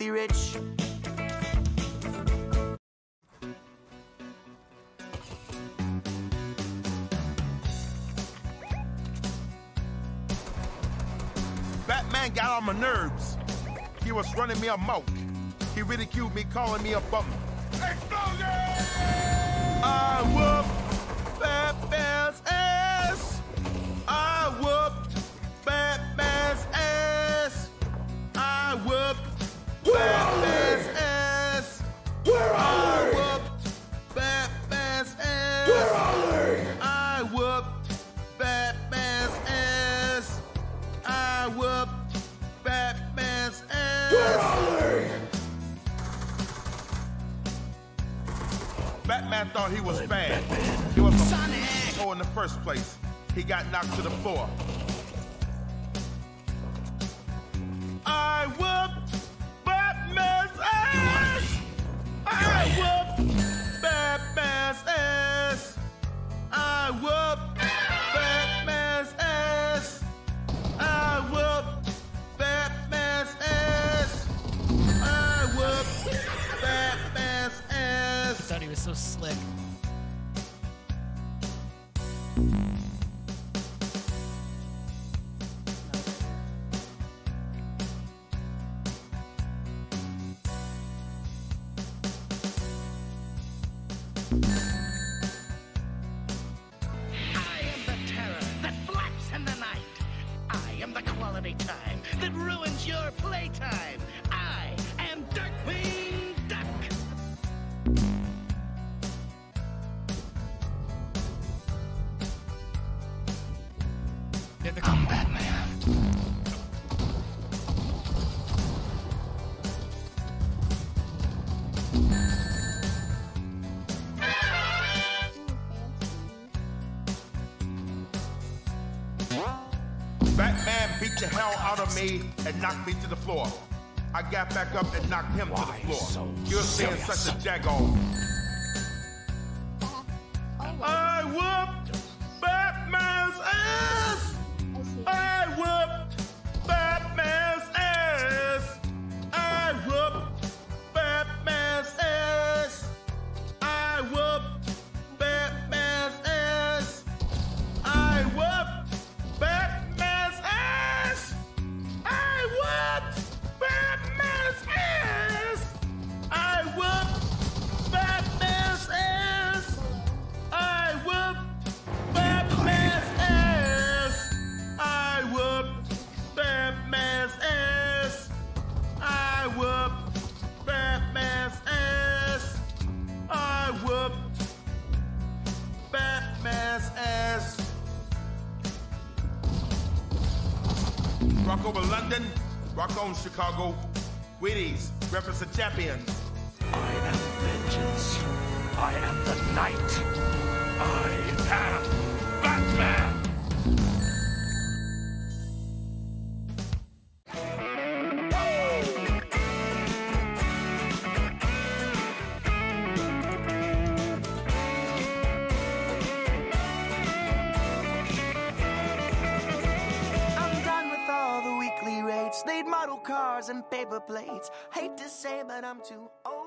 filthy rich. Batman got on my nerves. He was running me amok. He ridiculed me, calling me a bum. Explosion! I whooped Batman's ass. I whooped Batman's ass. I whooped Batman's ass. Where are I they? whooped Batman's ass. Where are they? I whooped Batman's ass. I whooped Batman's ass. Where are they? Batman thought he was bad. He was a asshole in the first place. He got knocked to the floor. I whooped Batman's ass. I whooped Batman's ass. I whooped Batman's ass. I whooped Batman's ass. I whooped Batman's ass. I thought he was so slick. I am the terror that flaps in the night. I am the quality time that ruins your playtime. I am Darkwing Duck. I'm Batman. Batman beat the hell out of me and knocked me to the floor. I got back up and knocked him to the floor. You're seeing such a jagoff. I whooped Batman's ass! I whooped Batman's ass! I whooped Batman's ass! I whooped Batman's ass! I whooped Batman's ass! I whooped Batman's ass! I whooped Batman's ass! I whooped Batman's ass! I whooped Batman's ass! I whooped Batman's ass! I whooped Batman's ass! Rock over London, rock on Chicago. Wheaties, represent champions. I am vengeance. I am the night. I am Batman. I'm done with all the weekly rates, late model cars and paper plates. Hate to say, but I'm too old.